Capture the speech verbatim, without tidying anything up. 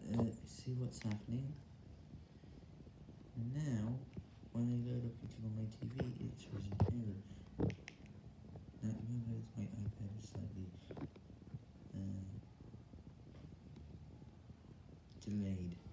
uh, see what's happening. And now, when I load a picture on my T V, it shows an error. Now, remember, my iPad is slightly uh, delayed.